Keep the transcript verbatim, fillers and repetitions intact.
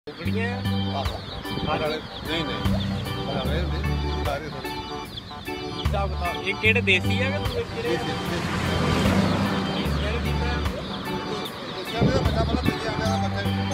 ਕੁਕੜੀਆਂ ਆਹੋ ਹਰ ਵਾਲੇ ਨਹੀਂ ਨਹੀਂ ਹਰ ਵਾਲੇ ਹੁੰਦੇ ਸਾਰੇ ਥੋੜੇ ਹਿਸਾਬ ਕਿਤਾਬ ਇਹ ਕਿਹੜੇ ਦੇਸੀ ਆ ਕਿ ਦੂਜੇ ਕਿਹੜੇ ਦੇਸੀ ਦੇਸੀ ਵਾਲੇ ਦੀ ਤਰ੍ਹਾਂ ਦੇਸੀ ਦਾ ਬੱਚਾ ਪਹਿਲਾਂ ਤੇਰੀ ਆਂਦਾ ਦਾ ਬੱਚਾ